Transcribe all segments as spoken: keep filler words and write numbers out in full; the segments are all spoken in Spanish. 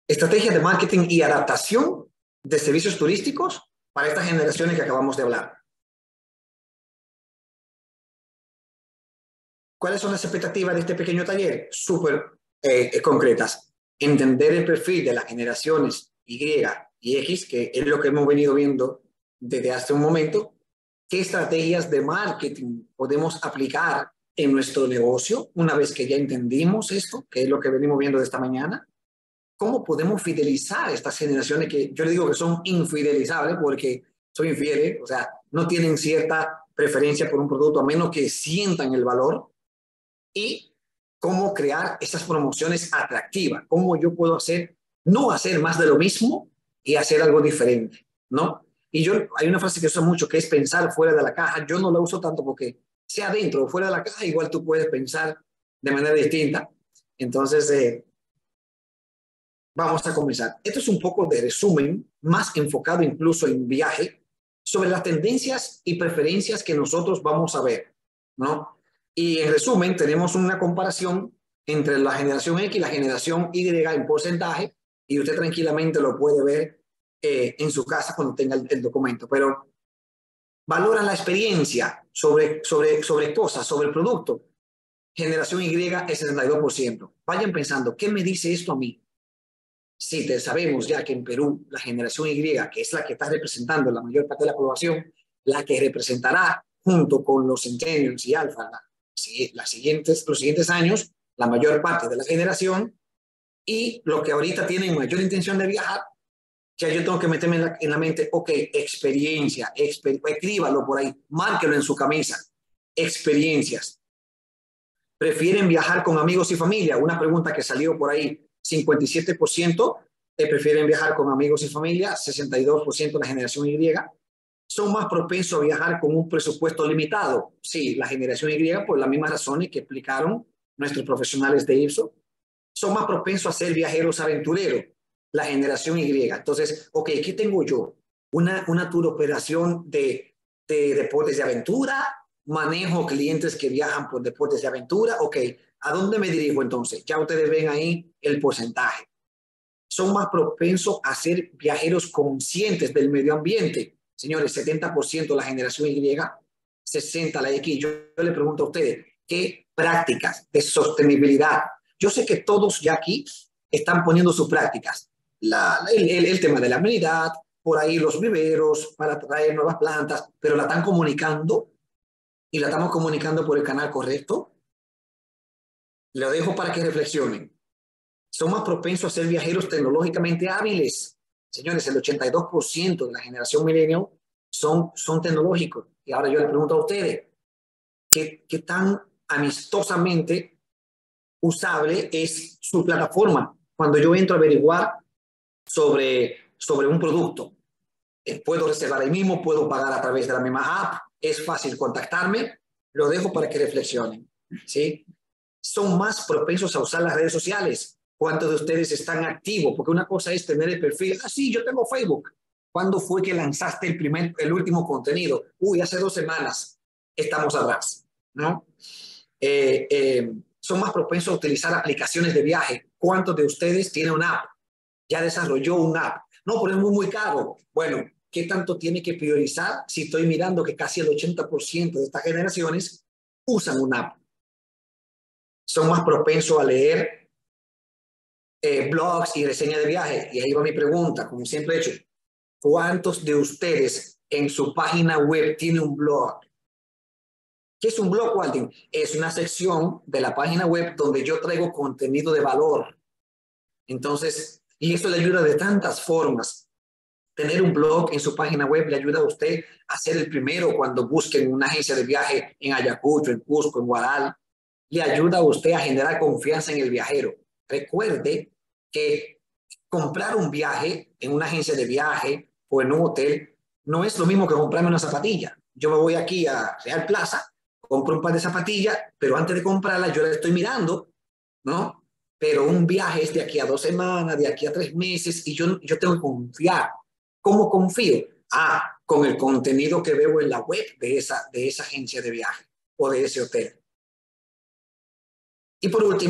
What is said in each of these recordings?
Estrategias de marketing y adaptación de servicios turísticos para estas generaciones que acabamos de hablar. ¿Cuáles son las expectativas de este pequeño taller? Súper eh, concretas. Entender el perfil de las generaciones Y y X, que es lo que hemos venido viendo desde hace un momento. ¿Qué estrategias de marketing podemos aplicar en nuestro negocio una vez que ya entendimos esto, que es lo que venimos viendo de esta mañana? ¿Cómo podemos fidelizar a estas generaciones que yo le digo que son infidelizables porque son infieles? O sea, no tienen cierta preferencia por un producto a menos que sientan el valor. Y cómo crear esas promociones atractivas. Cómo yo puedo hacer, no hacer más de lo mismo y hacer algo diferente, ¿no? Y yo, hay una frase que uso mucho que es pensar fuera de la caja. Yo no la uso tanto porque sea dentro o fuera de la caja, igual tú puedes pensar de manera distinta. Entonces, eh, vamos a comenzar. Esto es un poco de resumen, más enfocado incluso en viaje, sobre las tendencias y preferencias que nosotros vamos a ver, ¿no? Y en resumen, tenemos una comparación entre la generación X y la generación Y en porcentaje, y usted tranquilamente lo puede ver eh, en su casa cuando tenga el, el documento. Pero valoran la experiencia sobre, sobre, sobre cosas, sobre el producto. Generación Y es sesenta y dos por ciento. Vayan pensando, ¿qué me dice esto a mí? Sí, te sabemos ya que en Perú la generación Y, que es la que está representando la mayor parte de la población, la que representará junto con los centennials y alfa la, las siguientes, los siguientes años, la mayor parte de la generación, y los que ahorita tienen mayor intención de viajar, ya yo tengo que meterme en la, en la mente, ok, experiencia, exper, escríbalo por ahí, márquelo en su camisa, experiencias. ¿Prefieren viajar con amigos y familia? Una pregunta que salió por ahí, cincuenta y siete por ciento prefieren viajar con amigos y familia, sesenta y dos por ciento la generación Y. ¿Son más propensos a viajar con un presupuesto limitado? Sí, la generación Y, por las mismas razones que explicaron nuestros profesionales de Ipsos. ¿Son más propensos a ser viajeros aventureros? La generación Y. Entonces, ok, ¿qué tengo yo? Una, una tour operación de, de deportes de aventura, manejo clientes que viajan por deportes de aventura. Ok, ¿a dónde me dirijo entonces? Ya ustedes ven ahí el porcentaje. Son más propensos a ser viajeros conscientes del medio ambiente. Señores, setenta por ciento la generación Y, sesenta por ciento la X. Yo, yo le pregunto a ustedes, ¿qué prácticas de sostenibilidad? Yo sé que todos ya aquí están poniendo sus prácticas. La, el, el, el tema de la amenidad, por ahí los viveros para traer nuevas plantas, pero la están comunicando y la estamos comunicando por el canal correcto. Lo dejo para que reflexionen. Son más propensos a ser viajeros tecnológicamente hábiles. Señores, el ochenta y dos por ciento de la generación millennial son, son tecnológicos. Y ahora yo le pregunto a ustedes, ¿qué, qué tan amistosamente usable es su plataforma? Cuando yo entro a averiguar sobre, sobre un producto, eh, puedo reservar ahí mismo, puedo pagar a través de la misma app, es fácil contactarme, lo dejo para que reflexionen, ¿sí? Son más propensos a usar las redes sociales. ¿Cuántos de ustedes están activos? Porque una cosa es tener el perfil, ah, sí, yo tengo Facebook. ¿Cuándo fue que lanzaste el, primer, el último contenido? Uy, hace dos semanas, estamos atrás, ¿no? Eh, eh, son más propensos a utilizar aplicaciones de viaje. ¿Cuántos de ustedes tienen una app? Ya desarrolló una app. No, pero es muy, muy caro. Bueno, ¿qué tanto tiene que priorizar si estoy mirando que casi el ochenta por ciento de estas generaciones usan una app? Son más propensos a leer eh, blogs y reseñas de viaje. Y ahí va mi pregunta, como siempre he hecho. ¿Cuántos de ustedes en su página web tienen un blog? ¿Qué es un blog, Walter? Es una sección de la página web donde yo traigo contenido de valor. Entonces, y esto le ayuda de tantas formas. Tener un blog en su página web le ayuda a usted a ser el primero cuando busquen una agencia de viaje en Ayacucho, en Cusco, en Huaral. Le ayuda a usted a generar confianza en el viajero. Recuerde que comprar un viaje en una agencia de viaje o en un hotel no es lo mismo que comprarme una zapatilla. Yo me voy aquí a Real Plaza, compro un par de zapatillas, pero antes de comprarla yo la estoy mirando, ¿no? Pero un viaje es de aquí a dos semanas, de aquí a tres meses, y yo, yo tengo que confiar. ¿Cómo confío? Ah, con el contenido que veo en la web de esa, de esa agencia de viaje o de ese hotel. Y por último,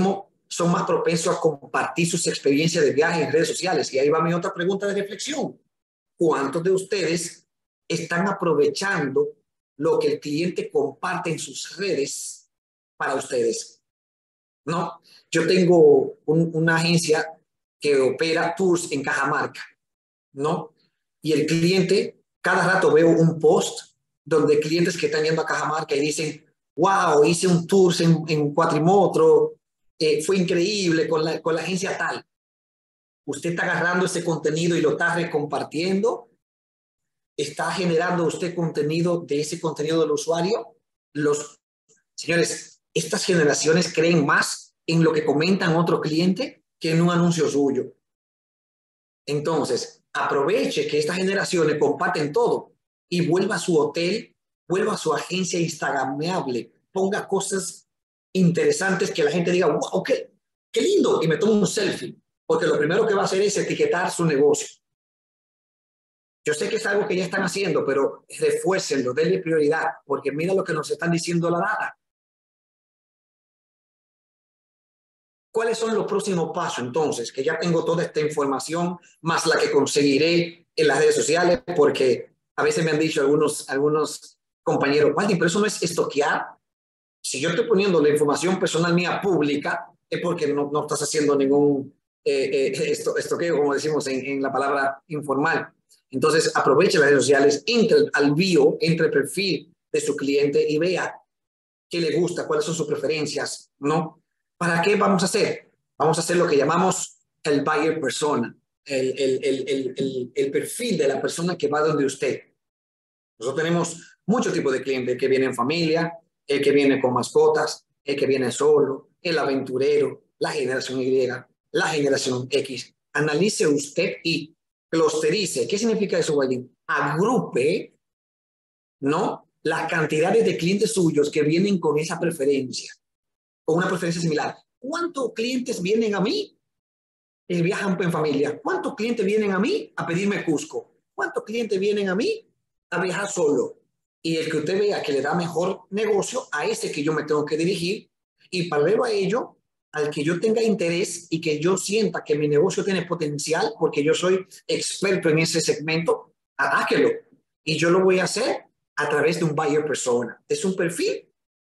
son más propensos a compartir sus experiencias de viaje en redes sociales. Y ahí va mi otra pregunta de reflexión. ¿Cuántos de ustedes están aprovechando lo que el cliente comparte en sus redes para ustedes? ¿No? Yo tengo un, una agencia que opera tours en Cajamarca, ¿no? Y el cliente, cada rato veo un post donde clientes que están yendo a Cajamarca y dicen, wow, hice un tour en, en cuatrimotro, eh, fue increíble con la, con la agencia tal. Usted está agarrando ese contenido y lo está recompartiendo. ¿Está generando usted contenido de ese contenido del usuario? Los señores, estas generaciones creen más en lo que comentan otro cliente que en un anuncio suyo. Entonces, aproveche que estas generaciones comparten todo y vuelva a su hotel, vuelva a su agencia instagramable, ponga cosas interesantes que la gente diga, wow, qué, qué lindo, y me tomo un selfie, porque lo primero que va a hacer es etiquetar su negocio. Yo sé que es algo que ya están haciendo, pero refuércenlo, denle prioridad, porque mira lo que nos están diciendo la data. ¿Cuáles son los próximos pasos entonces? Que ya tengo toda esta información, más la que conseguiré en las redes sociales, porque a veces me han dicho algunos, algunos compañeros, Waldi, pero eso no es estoquear. Si yo estoy poniendo la información personal mía pública, es porque no, no estás haciendo ningún eh, eh, esto, estoqueo, como decimos en, en la palabra informal. Entonces, aproveche las redes sociales, entre al bio, entre el perfil de su cliente y vea qué le gusta, cuáles son sus preferencias, ¿no? ¿Para qué vamos a hacer? Vamos a hacer lo que llamamos el buyer persona, el, el, el, el, el, el perfil de la persona que va donde usted. Nosotros tenemos muchos tipos de clientes, el que viene en familia, el que viene con mascotas, el que viene solo, el aventurero, la generación Y, la generación X. Analice usted y clusterice. ¿Qué significa eso, Wayne? Agrupe, ¿no?, las cantidades de clientes suyos que vienen con esa preferencia, con una preferencia similar. ¿Cuántos clientes vienen a mí y viajan en familia? ¿Cuántos clientes vienen a mí a pedirme Cusco? ¿Cuántos clientes vienen a mí a viajar solo? Y el que usted vea que le da mejor negocio, a ese que yo me tengo que dirigir, y paralelo a ello, al que yo tenga interés y que yo sienta que mi negocio tiene potencial, porque yo soy experto en ese segmento, atáquelo. Y yo lo voy a hacer a través de un buyer persona. Es un perfil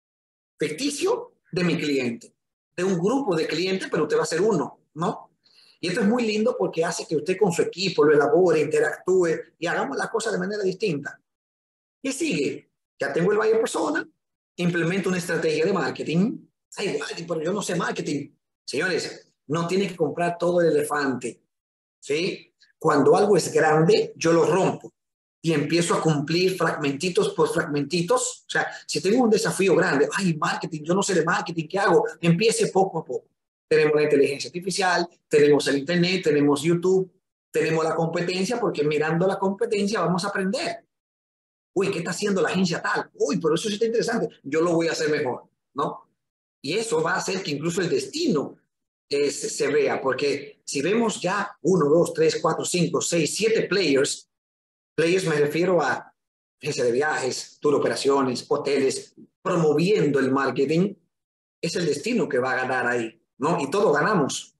ficticio de mi cliente, de un grupo de clientes, pero usted va a ser uno, ¿no? Y esto es muy lindo porque hace que usted con su equipo lo elabore, interactúe y hagamos las cosas de manera distinta. ¿Qué sigue? Ya tengo el buyer persona, implemento una estrategia de marketing. Ay, igual, pero yo no sé marketing. Señores, no tiene que comprar todo el elefante, ¿sí? Cuando algo es grande, yo lo rompo y empiezo a cumplir fragmentitos por fragmentitos. O sea, si tengo un desafío grande, ay, marketing, yo no sé de marketing, ¿qué hago? Empiece poco a poco. Tenemos la inteligencia artificial, tenemos el internet, tenemos YouTube, tenemos la competencia, porque mirando la competencia vamos a aprender. Uy, ¿qué está haciendo la agencia tal? Uy, pero eso sí está interesante. Yo lo voy a hacer mejor, ¿no? Y eso va a hacer que incluso el destino eh, se, se vea, porque si vemos ya uno, dos, tres, cuatro, cinco, seis, siete players, players me refiero a agencia de viajes, tour operaciones, hoteles, promoviendo el marketing, es el destino que va a ganar ahí, ¿no? Y todos ganamos.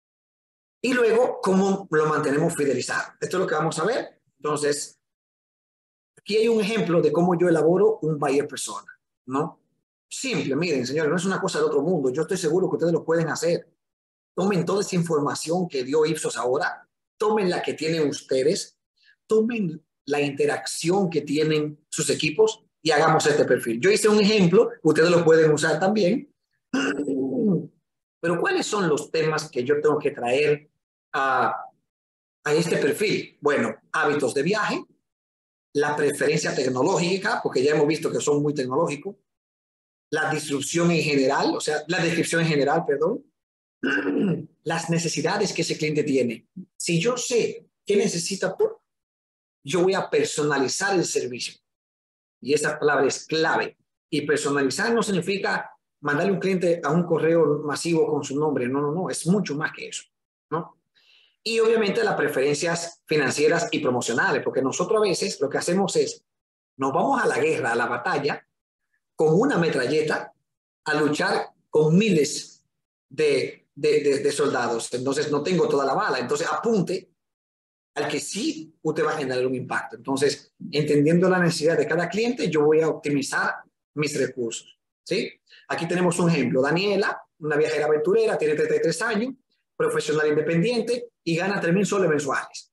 Y luego, ¿cómo lo mantenemos fidelizado? Esto es lo que vamos a ver. Entonces, aquí hay un ejemplo de cómo yo elaboro un buyer persona, ¿no? Simple, miren, señores, no es una cosa del otro mundo. Yo estoy seguro que ustedes lo pueden hacer. Tomen toda esa información que dio Ipsos ahora, tomen la que tienen ustedes, tomen la interacción que tienen sus equipos y hagamos este perfil. Yo hice un ejemplo, ustedes lo pueden usar también. Pero ¿cuáles son los temas que yo tengo que traer a, a este perfil? Bueno, hábitos de viaje, la preferencia tecnológica, porque ya hemos visto que son muy tecnológicos, la disrupción en general, o sea, la descripción en general, perdón, las necesidades que ese cliente tiene. Si yo sé qué necesita tú, yo voy a personalizar el servicio. Y esa palabra es clave. Y personalizar no significa mandarle un cliente a un correo masivo con su nombre. No, no, no. Es mucho más que eso, ¿no? Y obviamente las preferencias financieras y promocionales, porque nosotros a veces lo que hacemos es, nos vamos a la guerra, a la batalla, con una metralleta, a luchar con miles de de, de, de soldados, entonces no tengo toda la bala, entonces apunte al que sí usted va a generar un impacto. Entonces, entendiendo la necesidad de cada cliente, yo voy a optimizar mis recursos, ¿sí? Aquí tenemos un ejemplo. Daniela, una viajera aventurera, tiene treinta y tres años, profesional independiente y gana tres mil soles mensuales.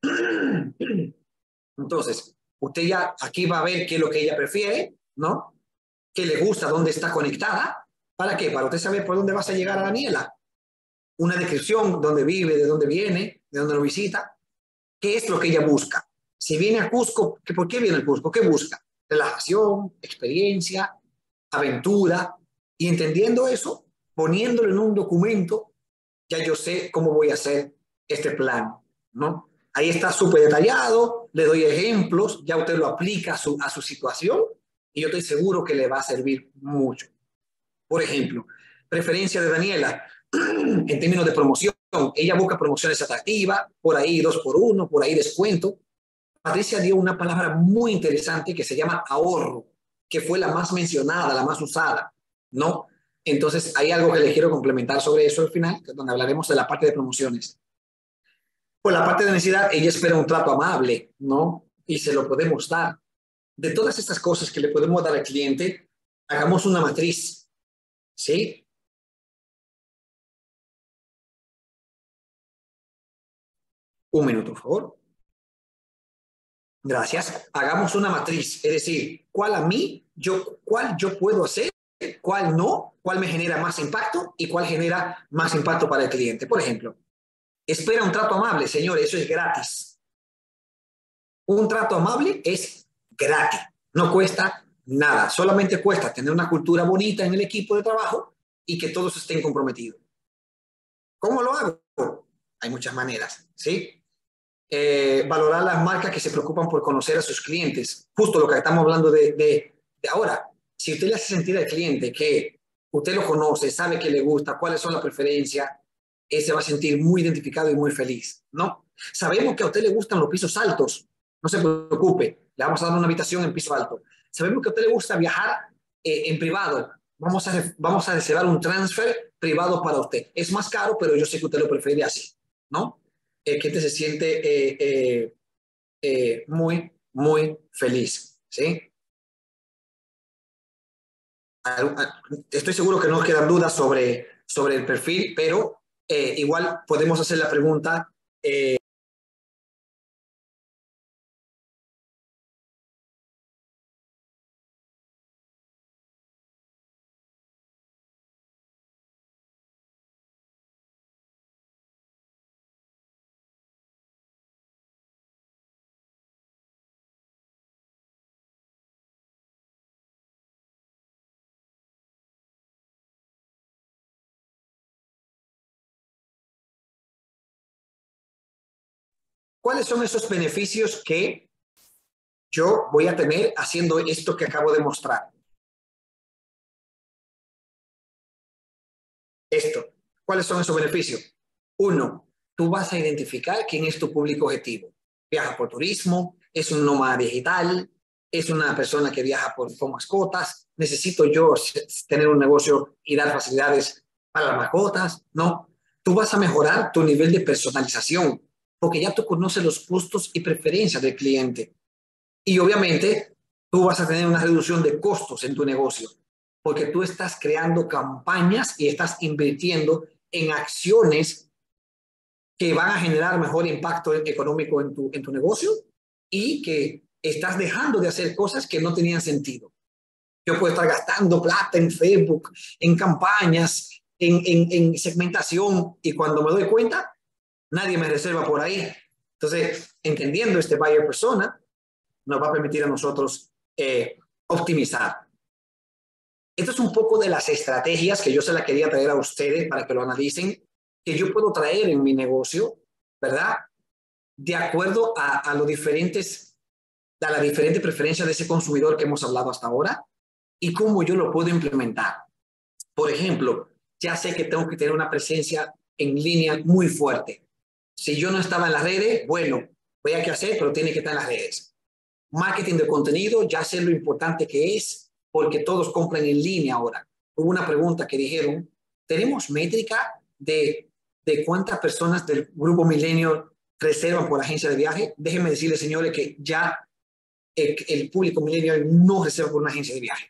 Entonces, usted ya aquí va a ver qué es lo que ella prefiere, ¿no? Qué le gusta, dónde está conectada. ¿Para qué? Para usted saber por dónde vas a llegar a Daniela. Una descripción, dónde vive, de dónde viene, de dónde lo visita. ¿Qué es lo que ella busca? Si viene a Cusco, ¿por qué viene a Cusco? ¿Qué busca? Relajación, experiencia, aventura. Y entendiendo eso, poniéndolo en un documento, ya yo sé cómo voy a hacer este plan, ¿no? Ahí está súper detallado, le doy ejemplos, ya usted lo aplica a su, a su situación y yo estoy seguro que le va a servir mucho. Por ejemplo, preferencia de Daniela en términos de promoción. Ella busca promociones atractivas, por ahí dos por uno, por ahí descuento. Patricia dio una palabra muy interesante que se llama ahorro, que fue la más mencionada, la más usada, ¿no? Entonces, hay algo que le quiero complementar sobre eso al final, donde hablaremos de la parte de promociones. Por la parte de necesidad, ella espera un trato amable, ¿no? Y se lo podemos dar. De todas estas cosas que le podemos dar al cliente, hagamos una matriz, ¿sí? Un minuto, por favor. Gracias. Hagamos una matriz, es decir, cuál a mí, yo, cuál yo puedo hacer, cuál no, cuál me genera más impacto y cuál genera más impacto para el cliente. Por ejemplo, espera un trato amable, señores, eso es gratis. Un trato amable es gratis, no cuesta nada, solamente cuesta tener una cultura bonita en el equipo de trabajo y que todos estén comprometidos. ¿Cómo lo hago? Hay muchas maneras, ¿sí? Eh, valorar las marcas que se preocupan por conocer a sus clientes, justo lo que estamos hablando de, de, de ahora. Si usted le hace sentir al cliente que usted lo conoce, sabe que le gusta, cuáles son las preferencias, él se va a sentir muy identificado y muy feliz, ¿no? Sabemos que a usted le gustan los pisos altos, no se preocupe, le vamos a dar una habitación en piso alto. Sabemos que a usted le gusta viajar eh, en privado, vamos a, vamos a reservar un transfer privado para usted. Es más caro, pero yo sé que usted lo prefiere así, ¿no? El cliente se siente eh, eh, eh, muy, muy feliz, ¿sí? Estoy seguro que no quedan dudas sobre, sobre el perfil, pero eh, igual podemos hacer la pregunta. Eh, ¿Cuáles son esos beneficios que yo voy a tener haciendo esto que acabo de mostrar? Esto. ¿Cuáles son esos beneficios? Uno, tú vas a identificar quién es tu público objetivo. Viaja por turismo, es un nómada digital, es una persona que viaja por, con mascotas. Necesito yo tener un negocio y dar facilidades para las mascotas. No, tú vas a mejorar tu nivel de personalización porque ya tú conoces los gustos y preferencias del cliente. Y obviamente tú vas a tener una reducción de costos en tu negocio porque tú estás creando campañas y estás invirtiendo en acciones que van a generar mejor impacto económico en tu, en tu negocio y que estás dejando de hacer cosas que no tenían sentido. Yo puedo estar gastando plata en Facebook, en campañas, en, en, en segmentación y cuando me doy cuenta, nadie me reserva por ahí. Entonces, entendiendo este buyer persona, nos va a permitir a nosotros eh, optimizar. Esto es un poco de las estrategias que yo se las quería traer a ustedes para que lo analicen, que yo puedo traer en mi negocio, ¿verdad? De acuerdo a, a los diferentes, a la diferente preferencia de ese consumidor que hemos hablado hasta ahora y cómo yo lo puedo implementar. Por ejemplo, ya sé que tengo que tener una presencia en línea muy fuerte. Si yo no estaba en las redes, bueno, voy a qué hacer, pero tiene que estar en las redes. Marketing de contenido, ya sé lo importante que es, porque todos compran en línea ahora. Hubo una pregunta que dijeron, ¿tenemos métrica de, de cuántas personas del grupo Milenio reservan por agencia de viaje. Déjenme decirles, señores, que ya el, el público Milenio no reserva por una agencia de viaje.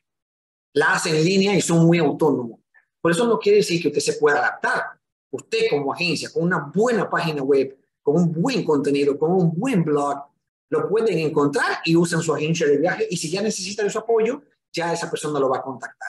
La hacen en línea y son muy autónomos. Por eso no quiere decir que usted se pueda adaptar. Usted como agencia, con una buena página web, con un buen contenido, con un buen blog, lo pueden encontrar y usan su agencia de viaje. Y si ya necesitan su apoyo, ya esa persona lo va a contactar.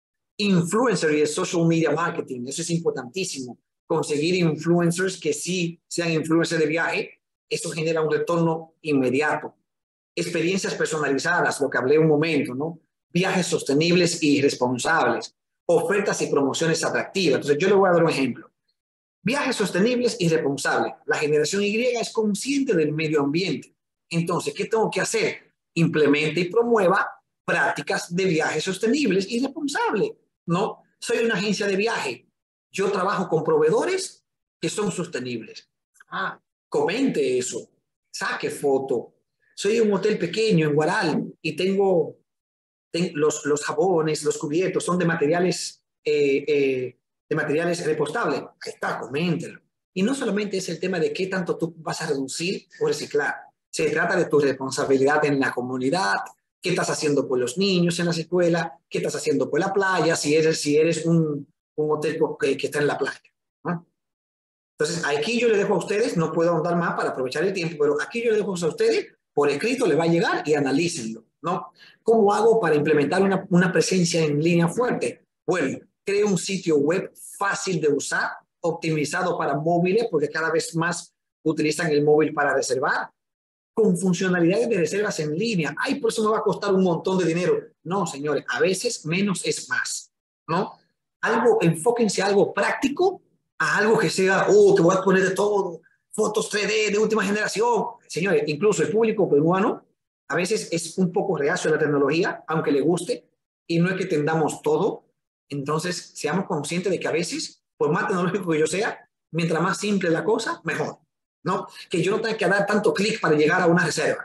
Influencer y el social media marketing, eso es importantísimo. Conseguir influencers que sí sean influencers de viaje, eso genera un retorno inmediato. Experiencias personalizadas, lo que hablé un momento, ¿no? Viajes sostenibles y responsables, ofertas y promociones atractivas. Entonces, yo le voy a dar un ejemplo. Viajes sostenibles y responsables. La generación Y es consciente del medio ambiente. Entonces, ¿qué tengo que hacer? Implemente y promueva prácticas de viajes sostenibles y responsables. No, soy una agencia de viaje. Yo trabajo con proveedores que son sostenibles. Ah, comente eso. Saque foto. Soy un hotel pequeño en Guaral y tengo, tengo los, los jabones, los cubiertos son de materiales, eh, eh, de materiales repostables. Ahí está, coméntelo. Y no solamente es el tema de qué tanto tú vas a reducir o reciclar. Se trata de tu responsabilidad en la comunidad, qué estás haciendo por los niños en las escuelas, qué estás haciendo por la playa, si eres, si eres un, un hotel que, que está en la playa, ¿no? Entonces, aquí yo le dejo a ustedes, no puedo ahondar más para aprovechar el tiempo, pero aquí yo le dejo a ustedes, por escrito le va a llegar y analícenlo, ¿no? ¿Cómo hago para implementar una, una presencia en línea fuerte? Bueno, creo un sitio web fácil de usar, optimizado para móviles, porque cada vez más utilizan el móvil para reservar, con funcionalidades de reservas en línea. Ay, por eso me va a costar un montón de dinero. No, señores, a veces menos es más, ¿no? Algo, enfóquense a algo práctico, a algo que sea, oh, que voy a poner de todo, fotos tres D de última generación. Señores, incluso el público peruano a veces es un poco reacio a la tecnología, aunque le guste, y no es que tendamos todo. Entonces, seamos conscientes de que a veces, por más tecnológico que yo sea, mientras más simple la cosa, mejor, ¿no? Que yo no tenga que dar tanto clic para llegar a una reserva.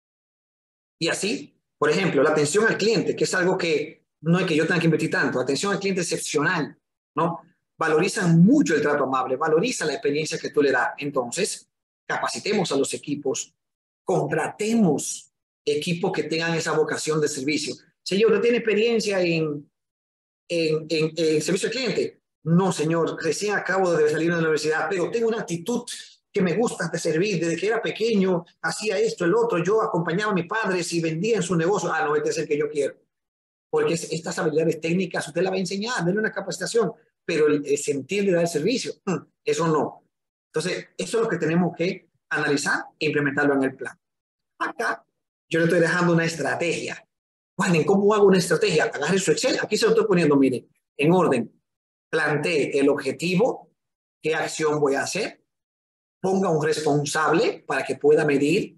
Y así, por ejemplo, la atención al cliente, que es algo que no es que yo tenga que invertir tanto, atención al cliente excepcional, ¿no? Valorizan mucho el trato amable, valoriza la experiencia que tú le das. Entonces, capacitemos a los equipos, contratemos equipos que tengan esa vocación de servicio. Señor, ¿usted tiene experiencia en, en, en, en servicio al cliente? No, señor, recién acabo de salir de la universidad, pero tengo una actitud que me gusta de servir. Desde que era pequeño, hacía esto, el otro. Yo acompañaba a mis padres y vendía en su negocio. Ah, no, este es el que yo quiero. Porque estas habilidades técnicas usted la va a enseñar, denle una capacitación, pero el, el sentir de dar el servicio, eso no. Entonces, eso es lo que tenemos que analizar e implementarlo en el plan. Acá, yo le estoy dejando una estrategia. Bueno, ¿cómo hago una estrategia? Agarre su Excel, aquí se lo estoy poniendo, mire, en orden. Plantee el objetivo, qué acción voy a hacer, ponga un responsable para que pueda medir,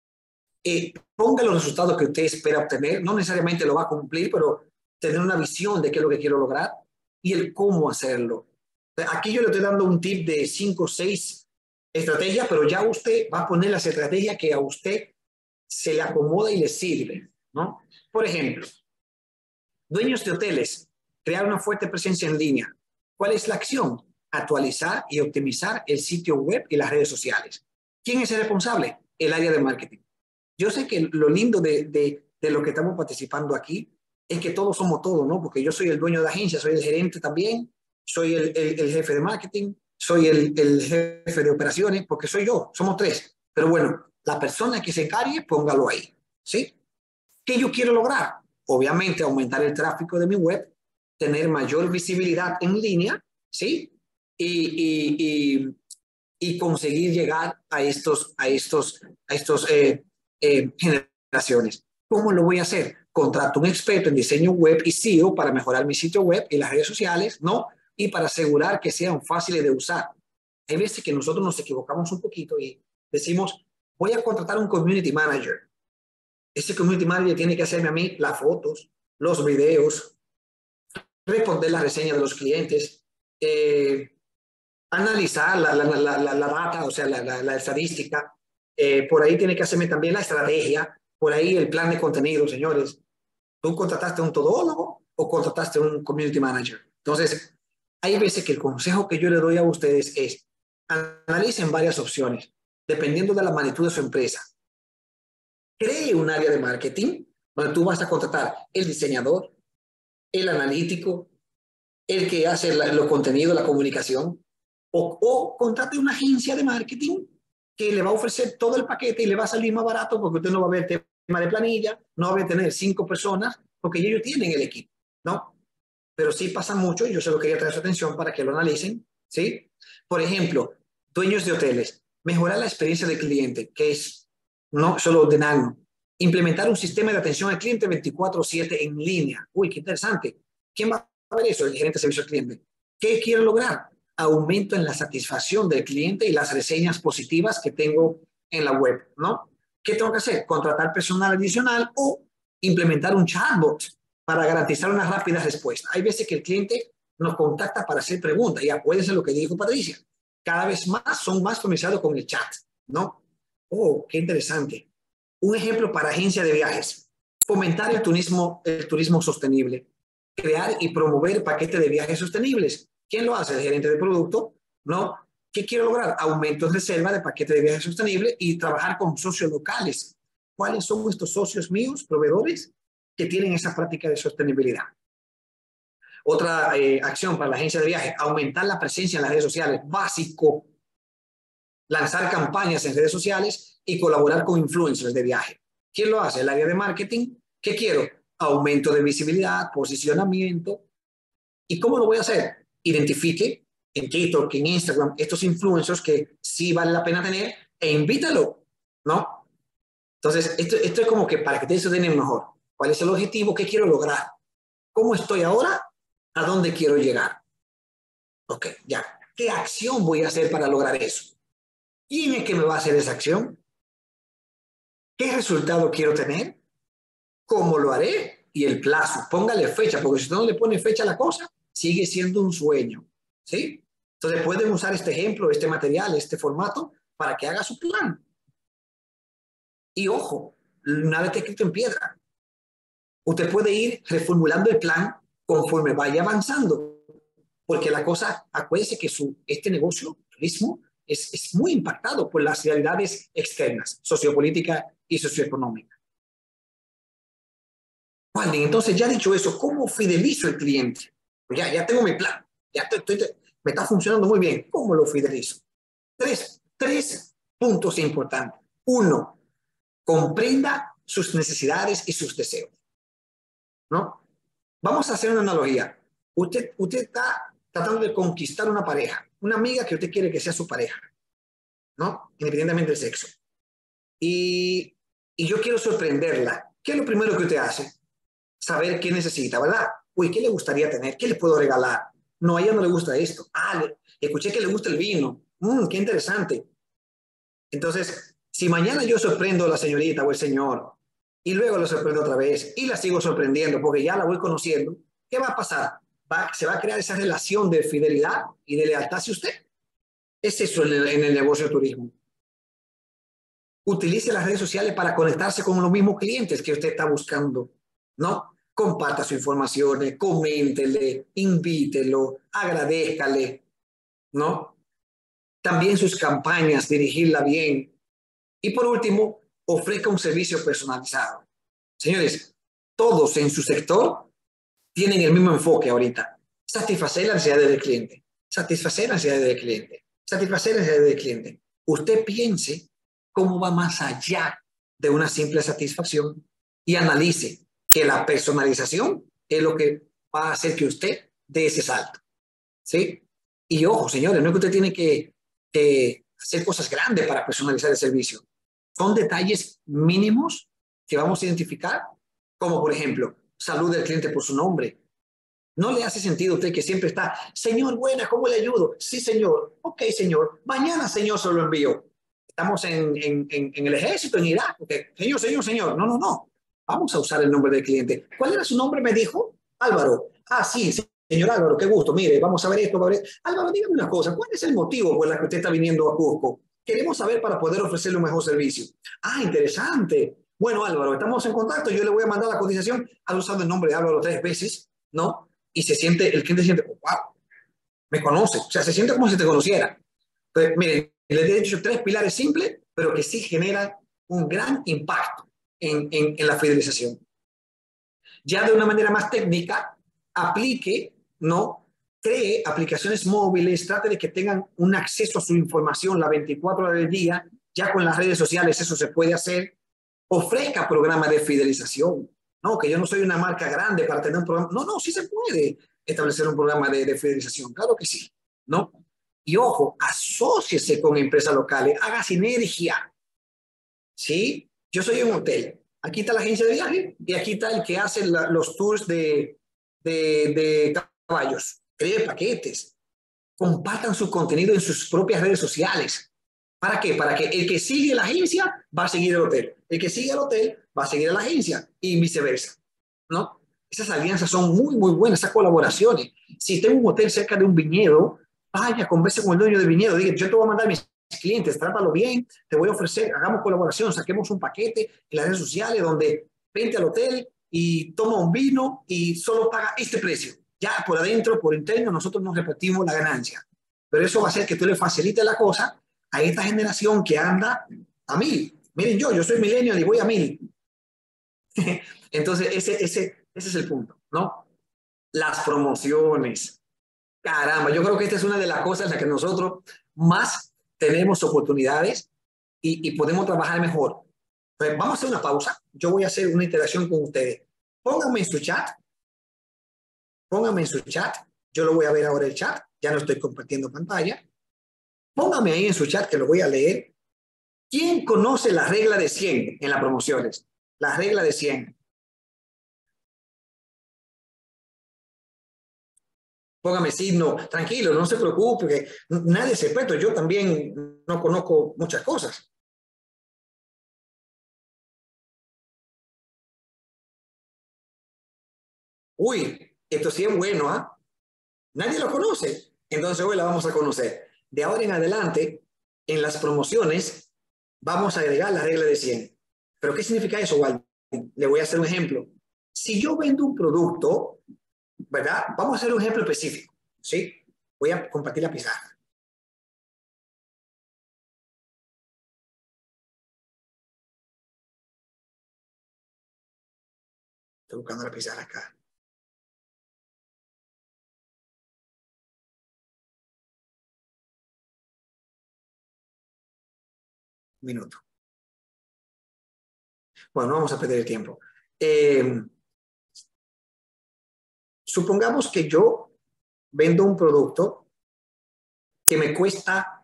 eh, ponga los resultados que usted espera obtener, no necesariamente lo va a cumplir, pero tener una visión de qué es lo que quiero lograr y el cómo hacerlo. Aquí yo le estoy dando un tip de cinco o seis estrategias, pero ya usted va a poner las estrategias que a usted se le acomoda y le sirve, ¿no? Por ejemplo, dueños de hoteles, crear una fuerte presencia en línea. ¿Cuál es la acción? Actualizar y optimizar el sitio web y las redes sociales. ¿Quién es el responsable? El área de marketing. Yo sé que lo lindo de, de, de lo que estamos participando aquí es que todos somos todos, ¿no? Porque yo soy el dueño de la agencia, soy el gerente también, soy el, el, el jefe de marketing, soy el, el jefe de operaciones, porque soy yo, somos tres. Pero bueno, la persona que se encargue, póngalo ahí, ¿sí? ¿Qué yo quiero lograr? Obviamente aumentar el tráfico de mi web, tener mayor visibilidad en línea, ¿sí? Y, y, y, y conseguir llegar a estos, a estos, a estos eh, eh, generaciones. ¿Cómo lo voy a hacer? Contrato un experto en diseño web y S E O para mejorar mi sitio web y las redes sociales, ¿no? Y para asegurar que sean fáciles de usar. Hay veces que nosotros nos equivocamos un poquito y decimos, voy a contratar un community manager. Ese community manager tiene que hacerme a mí las fotos, los videos, responder las reseñas de los clientes, eh, analizar la, la, la, la, la data, o sea, la, la, la estadística. Eh, por ahí tiene que hacerme también la estrategia, por ahí el plan de contenido, señores. ¿Tú contrataste un todólogo o contrataste un community manager? Entonces, hay veces que el consejo que yo le doy a ustedes es analicen varias opciones, dependiendo de la magnitud de su empresa. Cree un área de marketing donde tú vas a contratar el diseñador, el analítico, el que hace la, los contenidos, la comunicación, o, o contrate una agencia de marketing que le va a ofrecer todo el paquete y le va a salir más barato porque usted no va a ver tema de planilla, no va a tener cinco personas porque ellos tienen el equipo, ¿no? Pero sí pasa mucho, y yo solo quería traer su atención para que lo analicen, ¿sí? Por ejemplo, dueños de hoteles, mejorar la experiencia del cliente, que es no solo ordenarlo, implementar un sistema de atención al cliente veinticuatro siete en línea. Uy, qué interesante. ¿Quién va a ver eso? El gerente de servicio al cliente. ¿Qué quiero lograr? Aumento en la satisfacción del cliente y las reseñas positivas que tengo en la web, ¿no? ¿Qué tengo que hacer? Contratar personal adicional o implementar un chatbot para garantizar una rápida respuesta. Hay veces que el cliente nos contacta para hacer preguntas y acuérdense lo que dijo Patricia. Cada vez más son más familiarizados con el chat, ¿no? Oh, qué interesante. Un ejemplo para agencia de viajes. Fomentar el turismo, el turismo sostenible. Crear y promover paquetes de viajes sostenibles. ¿Quién lo hace? El gerente de producto, ¿no? ¿Qué quiero lograr? Aumento de reserva de paquetes de viajes sostenibles y trabajar con socios locales. ¿Cuáles son estos socios míos, proveedores, que tienen esa práctica de sostenibilidad? Otra eh, acción para la agencia de viajes, aumentar la presencia en las redes sociales. Básico. Lanzar campañas en redes sociales y colaborar con influencers de viaje. ¿Quién lo hace? El área de marketing. ¿Qué quiero? Aumento de visibilidad, posicionamiento. ¿Y cómo lo voy a hacer? Identifique en TikTok, en Instagram, estos influencers que sí vale la pena tener e invítalo, ¿no? Entonces, esto, esto es como que para que te den mejor. ¿Cuál es el objetivo? ¿Qué quiero lograr? ¿Cómo estoy ahora? ¿A dónde quiero llegar? Ok, ya. ¿Qué acción voy a hacer para lograr eso? ¿Quién es que me va a hacer esa acción? ¿Qué resultado quiero tener? ¿Cómo lo haré? Y el plazo. Póngale fecha, porque si usted no le pone fecha a la cosa, sigue siendo un sueño. ¿Sí? Entonces pueden usar este ejemplo, este material, este formato, para que haga su plan. Y ojo, nada está escrito en piedra. Usted puede ir reformulando el plan conforme vaya avanzando. Porque la cosa, acuérdese que su, este negocio, turismo, es, es muy impactado por las realidades externas, sociopolítica y socioeconómica. Vale, entonces ya dicho eso, ¿cómo fidelizo al cliente? Pues ya, ya tengo mi plan, ya estoy, estoy, me está funcionando muy bien. ¿Cómo lo fidelizo? Tres, tres puntos importantes. Uno, comprenda sus necesidades y sus deseos, ¿no? Vamos a hacer una analogía. Usted, usted está tratando de conquistar una pareja, una amiga que usted quiere que sea su pareja, ¿no? Independientemente del sexo. Y, y yo quiero sorprenderla. ¿Qué es lo primero que usted hace? Saber qué necesita, ¿verdad? Uy, ¿qué le gustaría tener? ¿Qué le puedo regalar? No, a ella no le gusta esto. Ah, le, escuché que le gusta el vino. Mm, qué interesante. Entonces, si mañana yo sorprendo a la señorita o el señor y luego lo sorprendo otra vez y la sigo sorprendiendo porque ya la voy conociendo, ¿qué va a pasar? Va, se va a crear esa relación de fidelidad y de lealtad hacia usted. Es eso en el, en el negocio de turismo. Utilice las redes sociales para conectarse con los mismos clientes que usted está buscando, ¿no? Comparta su información, coméntele, invítelo, agradézcale, ¿no? También sus campañas, dirigirla bien. Y por último, ofrezca un servicio personalizado. Señores, todos en su sector tienen el mismo enfoque ahorita. Satisfacer las necesidades del cliente. Satisfacer las necesidades del cliente. Satisfacer las necesidades del cliente. Usted piense cómo va más allá de una simple satisfacción y analice que la personalización es lo que va a hacer que usted dé ese salto. ¿Sí? Y ojo, señores, no es que usted tiene que, que hacer cosas grandes para personalizar el servicio. Son detalles mínimos que vamos a identificar, como por ejemplo, salud del cliente por su nombre. No le hace sentido a usted que siempre está, señor, buena, ¿cómo le ayudo? Sí, señor. Ok, señor. Mañana, señor, se lo envío. Estamos en, en, en, en el ejército, en Irak. Okay. Señor, señor, señor. No, no, no. Vamos a usar el nombre del cliente. ¿Cuál era su nombre? Me dijo Álvaro. Ah, sí, sí. Señor Álvaro, qué gusto. Mire, vamos a ver esto. A ver. Álvaro, dígame una cosa. ¿Cuál es el motivo por el que usted está viniendo a Cusco? Queremos saber para poder ofrecerle un mejor servicio. Ah, interesante. Bueno, Álvaro, estamos en contacto. Yo le voy a mandar la cotización. Ha usado el nombre de Álvaro tres veces, ¿no? Y se siente, el cliente siente, wow, me conoce, o sea, se siente como si te conociera. Entonces, miren, les he dicho tres pilares simples, pero que sí generan un gran impacto en, en, en la fidelización. Ya de una manera más técnica, aplique, ¿no? Cree aplicaciones móviles, trate de que tengan un acceso a su información las veinticuatro horas del día, ya con las redes sociales eso se puede hacer. Ofrezca programas de fidelización, ¿no? Que yo no soy una marca grande para tener un programa. No, no, sí se puede establecer un programa de, de fidelización, claro que sí, ¿no? Y ojo, asóciese con empresas locales, haga sinergia, ¿sí? Yo soy un hotel, aquí está la agencia de viaje y aquí está el que hace la, los tours de, de, de caballos, cree paquetes, compartan su contenido en sus propias redes sociales. ¿Para qué? Para que el que sigue la agencia va a seguir el hotel, el que sigue el hotel va a seguir a la agencia y viceversa, ¿no? Esas alianzas son muy, muy buenas, esas colaboraciones. Si tengo un hotel cerca de un viñedo, vaya, converse con el dueño del viñedo, diga, yo te voy a mandar a mis clientes, trátalo bien, te voy a ofrecer, hagamos colaboración, saquemos un paquete en las redes sociales donde vente al hotel y toma un vino y solo paga este precio. Ya por adentro, por interno, nosotros nos repartimos la ganancia. Pero eso va a hacer que tú le facilites la cosa a esta generación que anda a mil. Miren yo, yo soy millennial y voy a mil. Entonces, ese, ese, ese es el punto, ¿no? Las promociones. Caramba, yo creo que esta es una de las cosas en las que nosotros más tenemos oportunidades y, y podemos trabajar mejor. Entonces, vamos a hacer una pausa. Yo voy a hacer una interacción con ustedes. Pónganme en su chat. Pónganme en su chat. Yo lo voy a ver ahora el chat. Ya no estoy compartiendo pantalla. Pónganme ahí en su chat que lo voy a leer. ¿Quién conoce la regla de cien en las promociones? La regla de cien. Póngame signo, tranquilo, no se preocupe, que nadie se experto. Yo también no conozco muchas cosas. Uy, esto sí es bueno, ¿ah? ¿eh? Nadie lo conoce. Entonces hoy la vamos a conocer. De ahora en adelante, en las promociones, vamos a agregar la regla de cien. ¿Pero qué significa eso, Walter? Le voy a hacer un ejemplo. Si yo vendo un producto, ¿verdad? Vamos a hacer un ejemplo específico, ¿sí? Voy a compartir la pizarra. Estoy buscando la pizarra acá. Un minuto. Bueno, no vamos a perder el tiempo. Eh, supongamos que yo vendo un producto que me cuesta,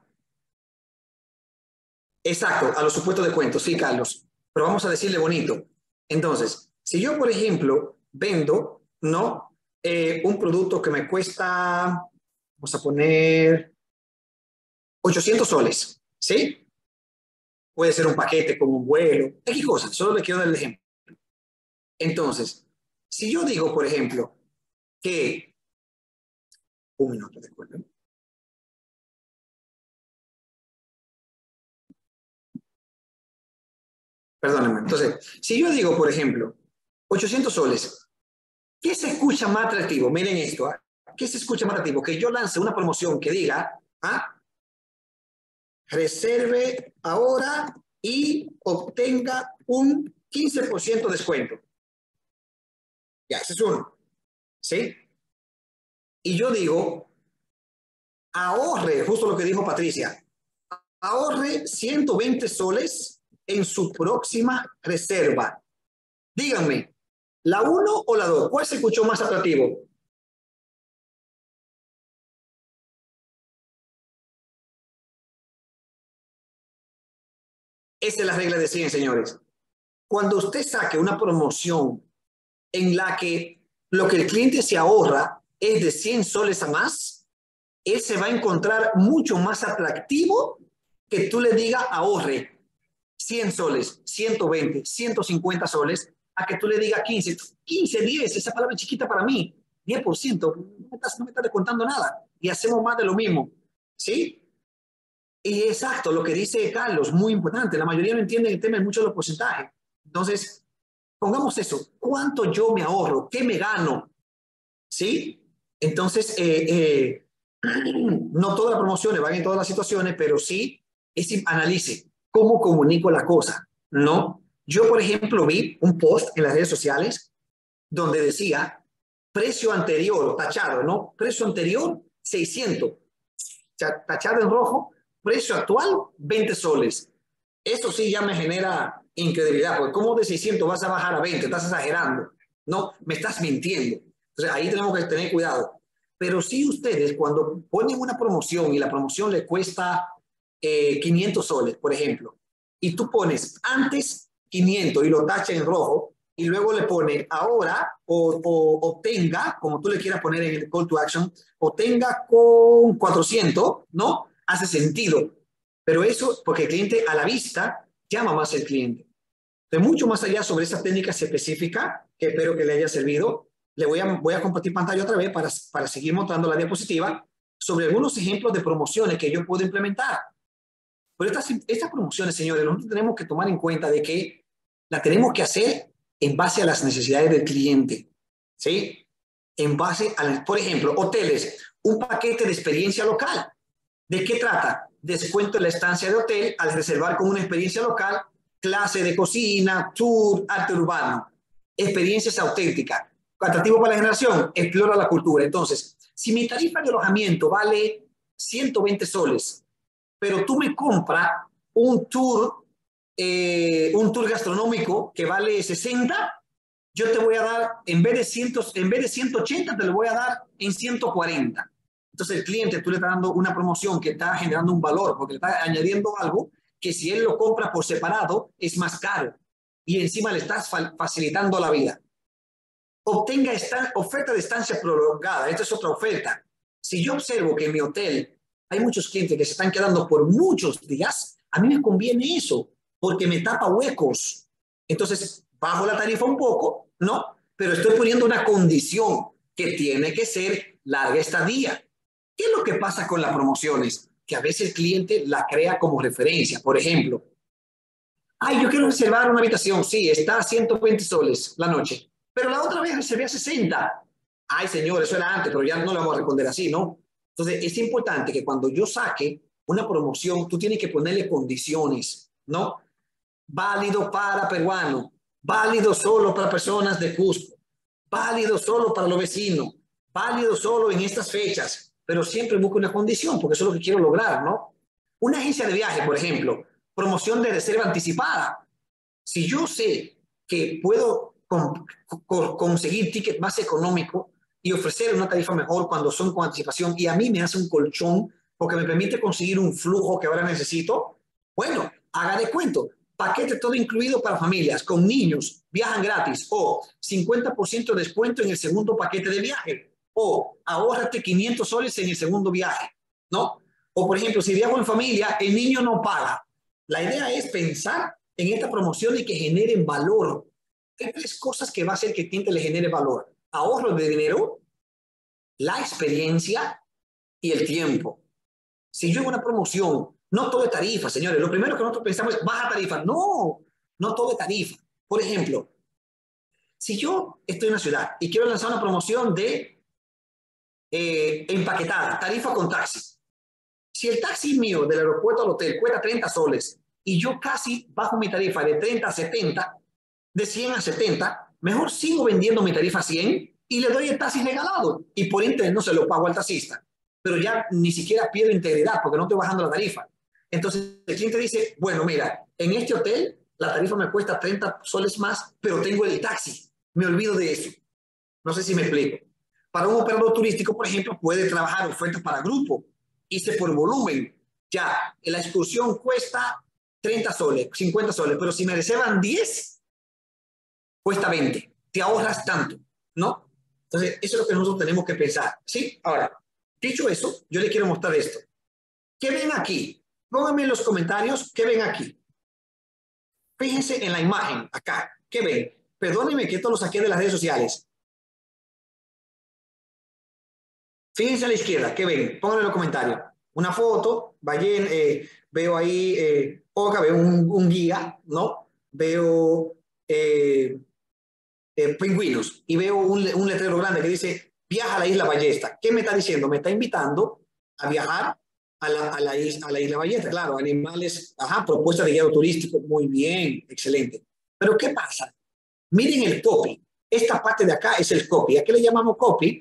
exacto, a los supuestos de cuento, sí, Carlos, pero vamos a decirle bonito. Entonces, si yo, por ejemplo, vendo, ¿no? Eh, un producto que me cuesta, vamos a poner ochocientos soles, ¿sí? Puede ser un paquete como un vuelo, X cosas, solo le quiero dar el ejemplo. Entonces, si yo digo, por ejemplo, que un minuto, de acuerdo. Perdónenme. Entonces, si yo digo, por ejemplo, ochocientos soles, ¿qué se escucha más atractivo? Miren esto, ¿eh? ¿Qué se escucha más atractivo? Que yo lance una promoción que diga, ¿ah? Reserve ahora y obtenga un quince por ciento de descuento. Ya, ese es uno. ¿Sí? Y yo digo, ahorre, justo lo que dijo Patricia, ahorre ciento veinte soles en su próxima reserva. Díganme, ¿la uno o la dos? ¿Cuál se escuchó más atractivo? Esa es la regla de cien, señores. Cuando usted saque una promoción en la que lo que el cliente se ahorra es de cien soles a más, él se va a encontrar mucho más atractivo que tú le digas ahorre cien soles, ciento veinte, ciento cincuenta soles, a que tú le digas quince, quince, diez, esa palabra es chiquita para mí, diez por ciento, no me estás, no me estás descontando nada y hacemos más de lo mismo, ¿sí? Y exacto, lo que dice Carlos, muy importante, la mayoría no entiende el tema de muchos de los porcentajes. Entonces, pongamos eso, ¿cuánto yo me ahorro? ¿Qué me gano? ¿Sí? Entonces, eh, eh, No todas las promociones van en todas las situaciones, pero sí es analice cómo comunico la cosa, ¿no? Yo, por ejemplo, vi un post en las redes sociales donde decía precio anterior, tachado, ¿no? Precio anterior, seiscientos, tachado en rojo, precio actual, veinte soles. Eso sí ya me genera incredulidad, porque ¿cómo de seiscientos vas a bajar a veinte? Estás exagerando, ¿no? Me estás mintiendo. Entonces ahí tenemos que tener cuidado. Pero sí ustedes, cuando ponen una promoción y la promoción le cuesta eh, quinientos soles, por ejemplo, y tú pones antes quinientos y lo tacha en rojo, y luego le pone ahora o, o obtenga, como tú le quieras poner en el call to action, obtenga con cuatrocientos, ¿no? Hace sentido. Pero eso, porque el cliente a la vista llama más el cliente. Entonces, mucho más allá sobre esa técnica específica, que espero que le haya servido, le voy a, voy a compartir pantalla otra vez para, para seguir mostrando la diapositiva sobre algunos ejemplos de promociones que yo puedo implementar. Pero estas, estas promociones, señores, nosotros tenemos que tomar en cuenta de que la tenemos que hacer en base a las necesidades del cliente, ¿sí? En base a, por ejemplo, hoteles, un paquete de experiencia local. ¿De qué trata? Descuento en la estancia de hotel al reservar con una experiencia local, clase de cocina, tour, arte urbano, experiencias auténticas. Atractivo para la generación, explora la cultura. Entonces, si mi tarifa de alojamiento vale ciento veinte soles, pero tú me compras un tour, eh, un tour gastronómico que vale sesenta, yo te voy a dar, en vez de, cien, en vez de ciento ochenta, te lo voy a dar en ciento cuarenta. Entonces el cliente, tú le estás dando una promoción que está generando un valor, porque le estás añadiendo algo que si él lo compra por separado es más caro. Y encima le estás facilitando la vida. Obtenga esta oferta de estancia prolongada. Esta es otra oferta. Si yo observo que en mi hotel hay muchos clientes que se están quedando por muchos días, a mí me conviene eso, porque me tapa huecos. Entonces, bajo la tarifa un poco, ¿no? Pero estoy poniendo una condición que tiene que ser larga estadía. ¿Qué es lo que pasa con las promociones? Que a veces el cliente la crea como referencia. Por ejemplo, ay, yo quiero reservar una habitación. Sí, está a ciento veinte soles la noche, pero la otra vez reservé a sesenta. Ay, señor, eso era antes, pero ya no lo vamos a responder así, ¿no? Entonces, es importante que cuando yo saque una promoción, tú tienes que ponerle condiciones, ¿no? Válido para peruano, válido solo para personas de Cusco, válido solo para los vecinos, válido solo en estas fechas, pero siempre busco una condición, porque eso es lo que quiero lograr, ¿no? Una agencia de viaje, por ejemplo, promoción de reserva anticipada. Si yo sé que puedo con, con, conseguir ticket más económico y ofrecer una tarifa mejor cuando son con anticipación y a mí me hace un colchón porque me permite conseguir un flujo que ahora necesito, bueno, haga de cuento. Paquete todo incluido para familias, con niños, viajan gratis o cincuenta por ciento de descuento en el segundo paquete de viaje o ahórrate quinientos soles en el segundo viaje, ¿no? O por ejemplo, si viajo en familia, el niño no paga. La idea es pensar en esta promoción y que generen valor. Hay tres cosas que va a hacer que el cliente le genere valor. Ahorro de dinero, la experiencia y el tiempo. Si yo hago una promoción, no todo es tarifa, señores. Lo primero que nosotros pensamos es baja tarifa. No, no todo es tarifa. Por ejemplo, si yo estoy en una ciudad y quiero lanzar una promoción de eh, empaquetada, tarifa con taxi. Si el taxi mío del aeropuerto al hotel cuesta treinta soles y yo casi bajo mi tarifa de treinta a setenta, de cien a setenta, mejor sigo vendiendo mi tarifa a cien y le doy el taxi regalado y por internet no se lo pago al taxista. Pero ya ni siquiera pierdo integridad porque no estoy bajando la tarifa. Entonces el cliente dice, bueno, mira, en este hotel la tarifa me cuesta treinta soles más, pero tengo el taxi. Me olvido de eso. No sé si me explico. Para un operador turístico, por ejemplo, puede trabajar ofertas para grupo, hice por volumen. Ya, la excursión cuesta treinta soles, cincuenta soles, pero si me reservan diez, cuesta veinte. Te ahorras tanto, ¿no? Entonces, eso es lo que nosotros tenemos que pensar. ¿Sí? Ahora, dicho eso, yo le quiero mostrar esto. ¿Qué ven aquí? Pónganme en los comentarios qué ven aquí. Fíjense en la imagen, acá. ¿Qué ven? Perdónenme que esto lo saqué de las redes sociales. Fíjense a la izquierda, ¿qué ven? Pónganlo en los comentarios. Una foto, vayan, eh, veo ahí, eh, oca, veo un, un guía, ¿no? Veo eh, eh, pingüinos y veo un, un letrero grande que dice, viaja a la isla Ballesta. ¿Qué me está diciendo? Me está invitando a viajar a la, a la, isla, a la isla Valletta. Claro, animales, ajá, propuesta de guía turístico, muy bien, excelente. Pero ¿qué pasa? Miren el copy. Esta parte de acá es el copy. ¿A qué le llamamos copy?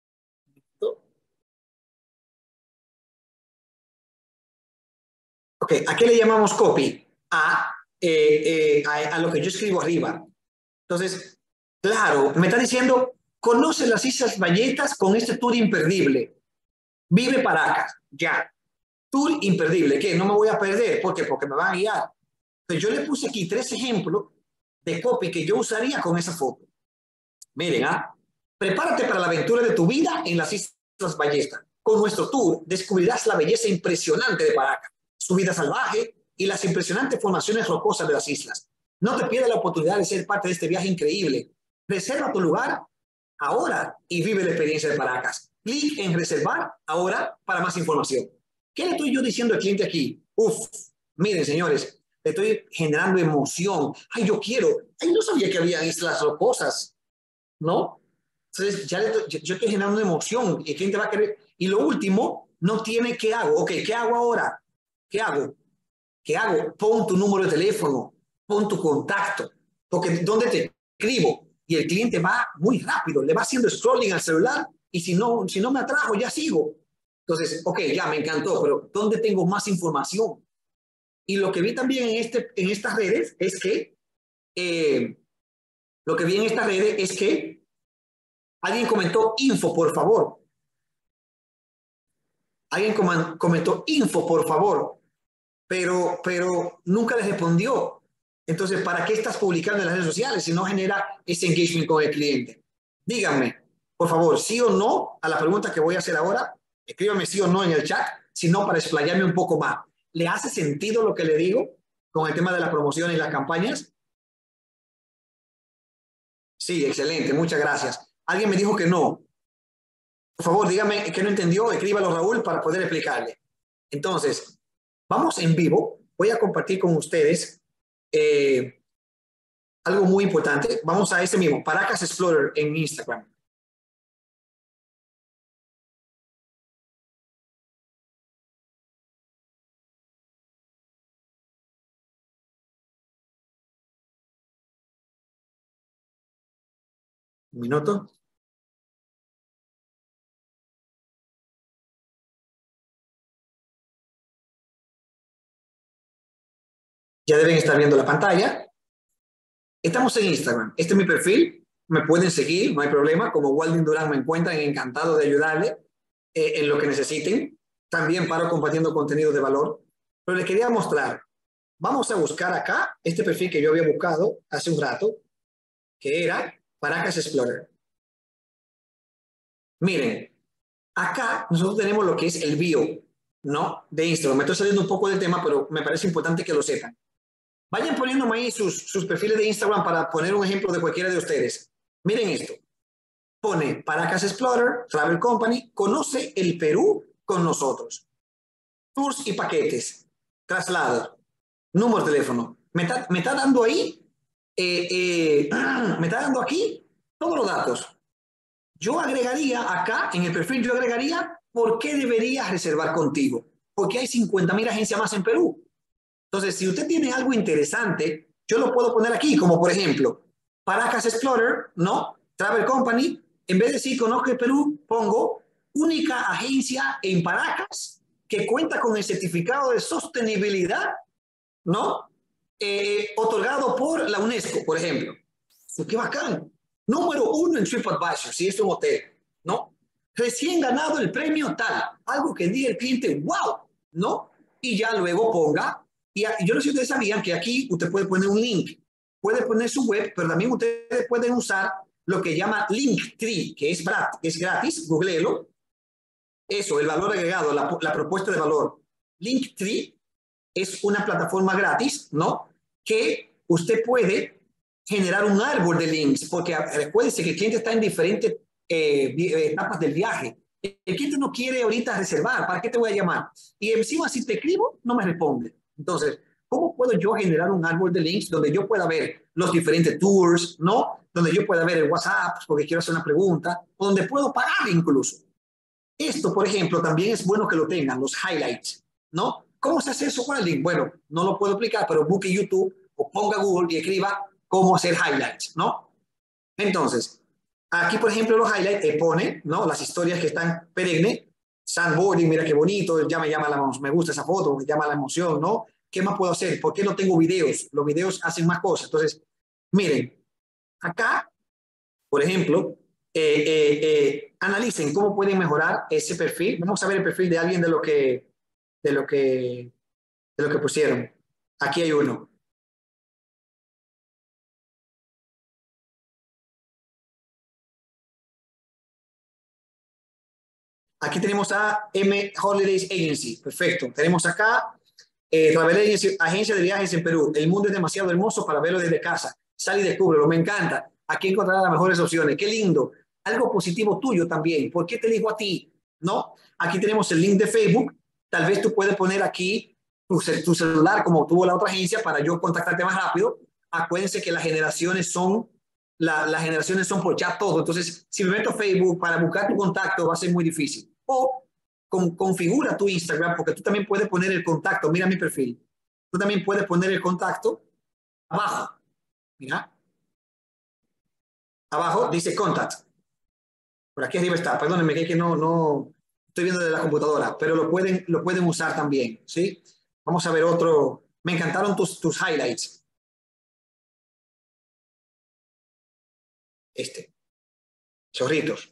Ok, ¿a qué le llamamos copy? A, eh, eh, a, a lo que yo escribo arriba. Entonces, claro, me está diciendo, conoce las Islas Valletas con este tour imperdible. Vive Paracas, ya. Tour imperdible, ¿qué? No me voy a perder. ¿Por qué? Porque me van a guiar. Entonces, yo le puse aquí tres ejemplos de copy que yo usaría con esa foto. Miren, ¿ah? Prepárate para la aventura de tu vida en las Islas Ballestas. Con nuestro tour descubrirás la belleza impresionante de Paracas, su vida salvaje y las impresionantes formaciones rocosas de las islas. No te pierdas la oportunidad de ser parte de este viaje increíble. Reserva tu lugar ahora y vive la experiencia de Paracas. Clic en reservar ahora para más información. ¿Qué le estoy yo diciendo al cliente aquí? Uf, miren señores, le estoy generando emoción. Ay, yo quiero. Ay, no sabía que había islas rocosas. ¿No? Entonces, ya le, yo, yo estoy generando una emoción y el cliente va a querer. Y lo último, no tiene qué hago. Ok, ¿qué hago ahora? ¿Qué hago? ¿Qué hago? Pon tu número de teléfono, pon tu contacto, porque ¿dónde te escribo? Y el cliente va muy rápido, le va haciendo scrolling al celular y si no, si no me atrajo, ya sigo. Entonces, ok, ya me encantó, pero ¿dónde tengo más información? Y lo que vi también en, este, en estas redes es que, eh, lo que vi en estas redes es que alguien comentó info, por favor. Alguien comentó info, por favor, pero, pero nunca les respondió. Entonces, ¿para qué estás publicando en las redes sociales si no genera ese engagement con el cliente? Díganme, por favor, sí o no a la pregunta que voy a hacer ahora. Escríbame sí o no en el chat, si no, para explayarme un poco más. ¿Le hace sentido lo que le digo con el tema de la promoción y las campañas? Sí, excelente, muchas gracias. Alguien me dijo que no. Por favor, dígame que no entendió, escríbalo Raúl para poder explicarle. Entonces, vamos en vivo. Voy a compartir con ustedes eh, algo muy importante. Vamos a ese mismo, Paracas Explorer en Instagram. Un minuto. Ya deben estar viendo la pantalla. Estamos en Instagram. Este es mi perfil. Me pueden seguir, no hay problema. Como Waldin Durán me encuentran, encantado de ayudarle eh, en lo que necesiten. También paro compartiendo contenido de valor. Pero les quería mostrar. Vamos a buscar acá este perfil que yo había buscado hace un rato, que era Paracas Explorer. Miren, acá nosotros tenemos lo que es el bio, ¿no? De Instagram. Me estoy saliendo un poco del tema, pero me parece importante que lo sepan. Vayan poniéndome ahí sus, sus perfiles de Instagram para poner un ejemplo de cualquiera de ustedes. Miren esto. Pone Paracas Explorer, Travel Company, conoce el Perú con nosotros. Tours y paquetes, traslados, número de teléfono. Me está, me está dando ahí, eh, eh, me está dando aquí todos los datos. Yo agregaría acá, en el perfil, yo agregaría por qué deberías reservar contigo. Porque hay cincuenta mil agencias más en Perú. Entonces, si usted tiene algo interesante, yo lo puedo poner aquí, como por ejemplo, Paracas Explorer, ¿no? Travel Company. En vez de decir conozco el Perú, pongo única agencia en Paracas que cuenta con el certificado de sostenibilidad, ¿no? Eh, otorgado por la UNESCO, por ejemplo. Pues qué bacán. Número uno en TripAdvisor, si es un hotel, ¿no? Recién ganado el premio tal, algo que diga el cliente, wow, ¿no? Y ya luego ponga, y, a, y yo no sé si ustedes sabían que aquí usted puede poner un link, puede poner su web, pero también ustedes pueden usar lo que llama Linktree, que es, que es gratis, googleelo. Eso, el valor agregado, la, la propuesta de valor. Linktree es una plataforma gratis, ¿no? Que usted puede generar un árbol de links, porque recuérdense que el cliente está en diferentes eh, etapas del viaje. El cliente no quiere ahorita reservar, ¿para qué te voy a llamar? Y encima si te escribo, no me responde. Entonces, ¿cómo puedo yo generar un árbol de links donde yo pueda ver los diferentes tours, ¿no? Donde yo pueda ver el WhatsApp porque quiero hacer una pregunta, o donde puedo pagar incluso. Esto, por ejemplo, también es bueno que lo tengan, los highlights, ¿no? ¿Cómo se hace eso con el link? Bueno, no lo puedo explicar, pero busque YouTube o ponga Google y escriba cómo hacer highlights, ¿no? Entonces, aquí, por ejemplo, los highlights eh, pone, ¿no? Las historias que están perennes, sandboarding, mira qué bonito, ya me llama la, me gusta esa foto, me llama la emoción, ¿no? ¿Qué más puedo hacer? ¿Por qué no tengo videos? Los videos hacen más cosas. Entonces, miren, acá, por ejemplo, eh, eh, eh, analicen cómo pueden mejorar ese perfil. Vamos a ver el perfil de alguien de lo que, de lo que, de lo que pusieron. Aquí hay uno. Aquí tenemos a M Holidays Agency. Perfecto. Tenemos acá eh, Travel Agency, agencia de viajes en Perú. El mundo es demasiado hermoso para verlo desde casa. Sal y descúbrelo. Me encanta. Aquí encontrarás las mejores opciones. Qué lindo. Algo positivo tuyo también. ¿Por qué te digo a ti? ¿No? Aquí tenemos el link de Facebook. Tal vez tú puedes poner aquí tu, tu celular como tuvo la otra agencia para yo contactarte más rápido. Acuérdense que las generaciones son la, las generaciones son por chat todo. Entonces, si me meto a Facebook para buscar tu contacto va a ser muy difícil. O con, configura tu Instagram porque tú también puedes poner el contacto. Mira mi perfil. Tú también puedes poner el contacto abajo. Mira, abajo dice contact. Por aquí arriba está. Perdónenme que, que no, no estoy viendo de la computadora, pero lo pueden, lo pueden usar también. ¿Sí? Vamos a ver otro. Me encantaron tus, tus highlights. Este. Chorritos.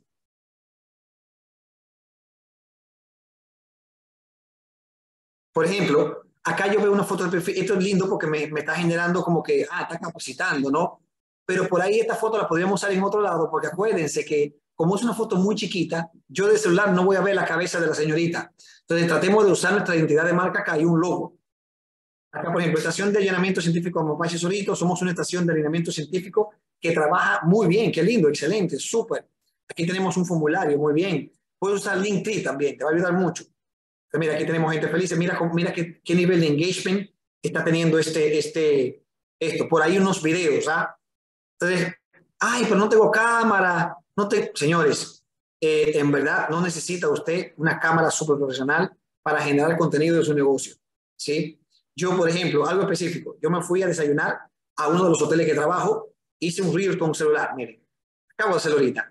Por ejemplo, acá yo veo una foto de perfil, esto es lindo porque me, me está generando como que, ah, está capacitando, ¿no? Pero por ahí esta foto la podríamos usar en otro lado porque acuérdense que como es una foto muy chiquita, yo de celular no voy a ver la cabeza de la señorita. Entonces tratemos de usar nuestra identidad de marca, acá hay un logo. Acá, por ejemplo, estación de allanamiento científico Mapache Solito, somos una estación de allanamiento científico que trabaja muy bien, qué lindo, excelente, súper. Aquí tenemos un formulario, muy bien. Puedes usar Linktree también, te va a ayudar mucho. Mira, aquí tenemos gente feliz. Mira, mira qué, qué nivel de engagement está teniendo este, este, esto. Por ahí unos videos, ¿ah? Entonces, ay, pero no tengo cámara. No te... Señores, eh, en verdad no necesita usted una cámara súper profesional para generar contenido de su negocio, ¿sí? Yo, por ejemplo, algo específico. Yo me fui a desayunar a uno de los hoteles que trabajo. Hice un reel con un celular. Miren, acabo de hacerlo ahorita.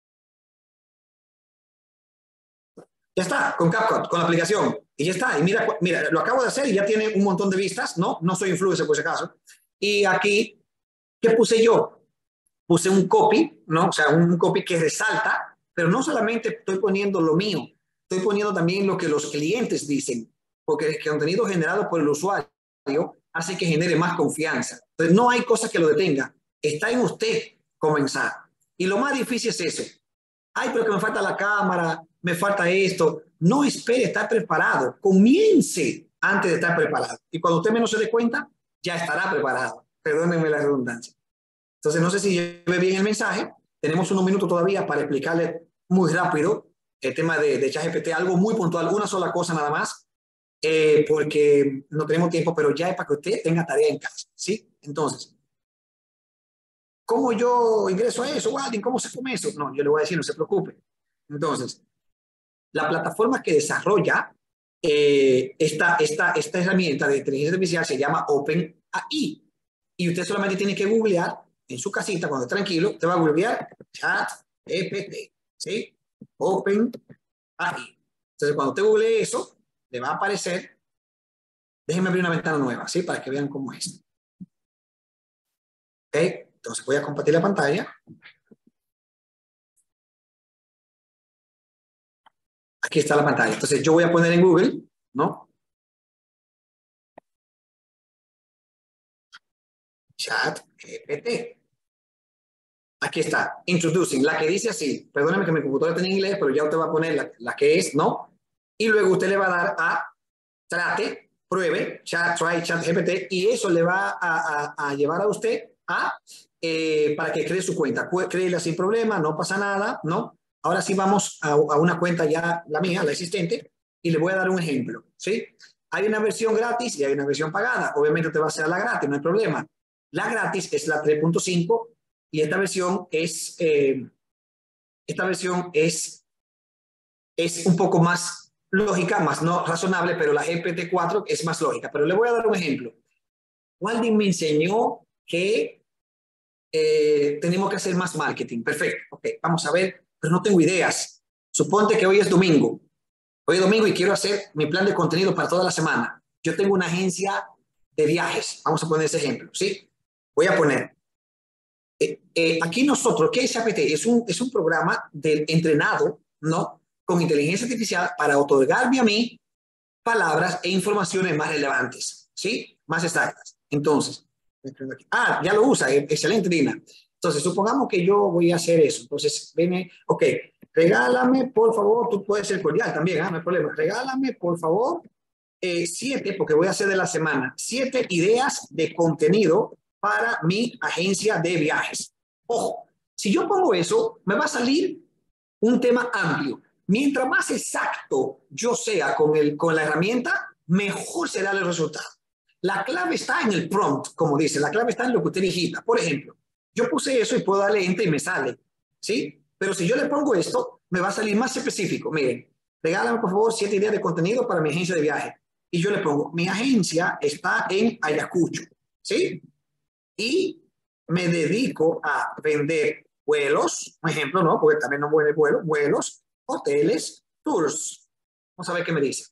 Ya está, con CapCut, con la aplicación. Y ya está. Y mira, mira, lo acabo de hacer y ya tiene un montón de vistas, ¿no? No soy influencer por si acaso. Y aquí, ¿qué puse yo? Puse un copy, ¿no? O sea, un copy que resalta, pero no solamente estoy poniendo lo mío, estoy poniendo también lo que los clientes dicen, porque el contenido generado por el usuario hace que genere más confianza. Entonces, no hay cosa que lo detenga. Está en usted comenzar. Y lo más difícil es eso. Ay, pero que me falta la cámara, me falta esto. No espere estar preparado. Comience antes de estar preparado. Y cuando usted menos se dé cuenta, ya estará preparado. Perdónenme la redundancia. Entonces, no sé si lleve bien el mensaje. Tenemos unos minutos todavía para explicarle muy rápido el tema de, de ChatGPT, algo muy puntual, una sola cosa nada más, eh, porque no tenemos tiempo, pero ya es para que usted tenga tarea en casa. ¿Sí? Entonces, ¿cómo yo ingreso a eso, Waldin? ¿Cómo se come eso? No, yo le voy a decir, no se preocupe. Entonces, la plataforma que desarrolla eh, esta, esta, esta herramienta de inteligencia artificial se llama OpenAI. Y usted solamente tiene que googlear en su casita, cuando esté tranquilo, usted va a googlear ChatGPT, ¿sí? OpenAI. Entonces, cuando usted googlee eso, le va a aparecer, déjenme abrir una ventana nueva, ¿sí? Para que vean cómo es. ¿Ok? Entonces, voy a compartir la pantalla. Aquí está la pantalla. Entonces, yo voy a poner en Google, ¿no? ChatGPT. Aquí está, introducing, la que dice así, perdóneme que mi computadora está en inglés, pero ya usted va a poner la, la que es, ¿no? Y luego usted le va a dar a trate, pruebe, chat, try, chat G P T, y eso le va a, a, a llevar a usted a, eh, para que cree su cuenta. Créela sin problema, no pasa nada, ¿no? Ahora sí vamos a, a una cuenta ya, la mía, la existente, y le voy a dar un ejemplo, ¿sí? Hay una versión gratis y hay una versión pagada. Obviamente te va a hacer la gratis, no hay problema. La gratis es la tres punto cinco y esta versión es, eh, esta versión es es un poco más lógica, más no razonable, pero la G P T cuatro es más lógica. Pero le voy a dar un ejemplo. Walding me enseñó que eh, tenemos que hacer más marketing. Perfecto. Ok, vamos a ver, pero no tengo ideas. Suponte que hoy es domingo. Hoy es domingo y quiero hacer mi plan de contenido para toda la semana. Yo tengo una agencia de viajes. Vamos a poner ese ejemplo, ¿sí? Voy a poner. Eh, eh, aquí nosotros, ¿qué es A P T? Es un, es un programa de, entrenado, ¿no? Con inteligencia artificial para otorgarme a mí palabras e informaciones más relevantes, ¿sí? Más exactas. Entonces, ah, ya lo usa, excelente, Dina. Entonces, supongamos que yo voy a hacer eso. Entonces, viene, ok, regálame, por favor, tú puedes ser cordial también, ¿eh? No hay problema. Regálame, por favor, eh, siete, porque voy a hacer de la semana, siete ideas de contenido para mi agencia de viajes. Ojo, si yo pongo eso, me va a salir un tema amplio. Mientras más exacto yo sea con, el, con la herramienta, mejor será el resultado. La clave está en el prompt, como dice, la clave está en lo que usted digita. Por ejemplo, yo puse eso y puedo darle enter y me sale, ¿sí? Pero si yo le pongo esto, me va a salir más específico. Miren, regálame por favor siete ideas de contenido para mi agencia de viaje. Y yo le pongo, mi agencia está en Ayacucho, ¿sí? Y me dedico a vender vuelos, por ejemplo, ¿no? Porque también no vende vuelos, vuelos, hoteles, tours. Vamos a ver qué me dice.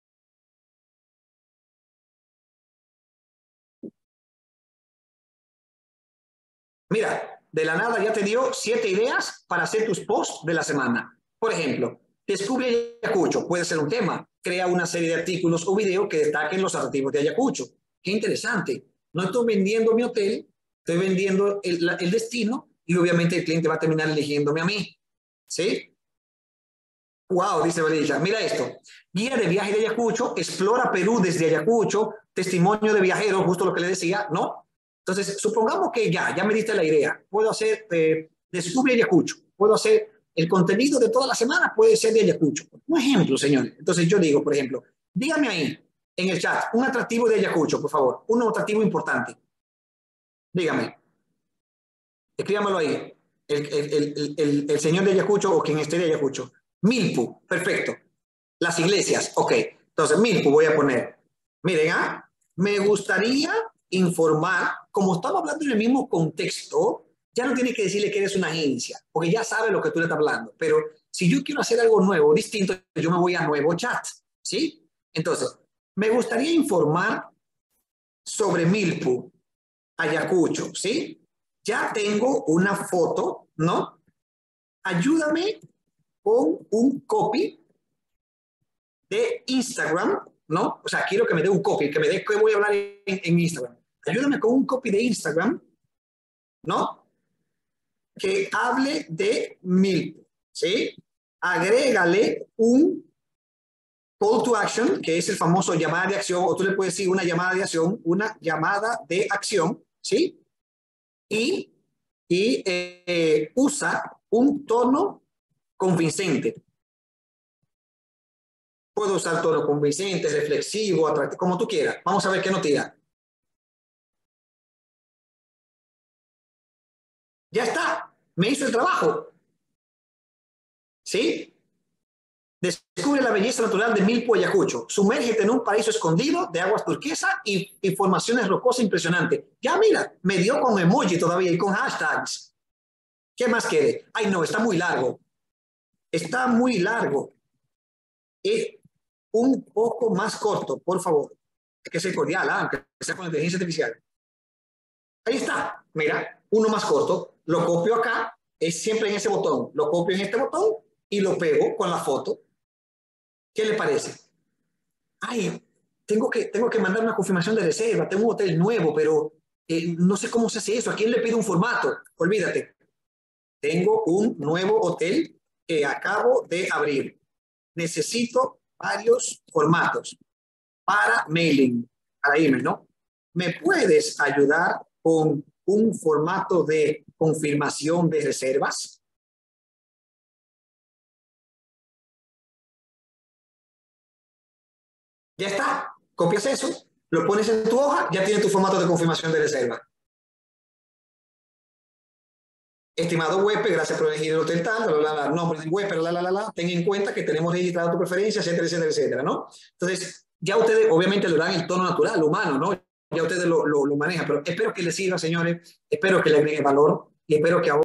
Mira, de la nada ya te dio siete ideas para hacer tus posts de la semana. Por ejemplo, descubre Ayacucho, puede ser un tema. Crea una serie de artículos o videos que destaquen los atractivos de Ayacucho. Qué interesante. No estoy vendiendo mi hotel, estoy vendiendo el, el destino y obviamente el cliente va a terminar eligiéndome a mí. ¿Sí? Wow, dice Valilla. Mira esto. Guía de viaje de Ayacucho, explora Perú desde Ayacucho, testimonio de viajeros, justo lo que le decía, ¿no? Entonces, supongamos que ya, ya me diste la idea. Puedo hacer, eh, descubre Ayacucho. Puedo hacer el contenido de toda la semana, puede ser de Ayacucho. Un ejemplo, señores. Entonces, yo digo, por ejemplo, dígame ahí, en el chat, un atractivo de Ayacucho, por favor. Un atractivo importante. Dígame. Escríbamelo ahí. El, el, el, el, el señor de Ayacucho o quien esté de Ayacucho. Milpu, perfecto. Las iglesias, ok. Entonces, Milpu voy a poner. Miren, ¿ah? Me gustaría informar, como estamos hablando en el mismo contexto, ya no tiene que decirle que eres una agencia, porque ya sabe lo que tú le estás hablando. Pero si yo quiero hacer algo nuevo, distinto, yo me voy a nuevo chat, ¿sí? Entonces, me gustaría informar sobre Milpu, Ayacucho, ¿sí? Ya tengo una foto, ¿no? Ayúdame con un copy de Instagram, ¿no? O sea, quiero que me dé un copy, que me dé qué voy a hablar en, en Instagram. Ayúdame con un copy de Instagram, ¿no? Que hable de Milk, ¿sí? Agrégale un call to action, que es el famoso llamada de acción, o tú le puedes decir una llamada de acción, una llamada de acción, ¿sí? Y, y eh, usa un tono convincente. Puedo usar tono convincente, reflexivo, atractivo, como tú quieras. Vamos a ver qué nos tira. Ya está, me hizo el trabajo. ¿Sí? Descubre la belleza natural de Milpo Ayacucho. Sumérgete en un paraíso escondido de aguas turquesas y, y formaciones rocosas impresionantes. Ya mira, me dio con emoji todavía y con hashtags. ¿Qué más quiere? Ay, no, está muy largo. Está muy largo. Es un poco más corto, por favor. Hay que ser cordial, ¿eh? Aunque sea con inteligencia artificial. Ahí está. Mira, uno más corto. Lo copio acá. Es siempre en ese botón. Lo copio en este botón y lo pego con la foto. ¿Qué le parece? Ay, tengo que, tengo que mandar una confirmación de reserva. Tengo un hotel nuevo, pero eh, no sé cómo se hace eso. ¿A quién le pido un formato? Olvídate. Tengo un nuevo hotel que acabo de abrir. Necesito varios formatos para mailing, para email, ¿no? ¿Me puedes ayudar con un formato de confirmación de reservas? Ya está. Copias eso, lo pones en tu hoja, ya tienes tu formato de confirmación de reserva. estimado huésped, gracias por elegir el hotel tal, la, la, la, nombre del huésped, la, la, la, la, ten en cuenta que tenemos registrado tu preferencia, etcétera, etcétera, etcétera, ¿no? Entonces, ya ustedes obviamente le dan el tono natural, humano, ¿no? Ya ustedes lo, lo, lo manejan, pero espero que les sirva, señores, espero que le agregue valor y espero que ahora